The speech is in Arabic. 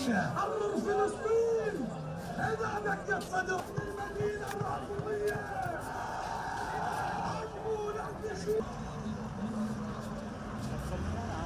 حرر فلسطين. إذا بك يا صدر المدينة الرافضية. عجبوا لك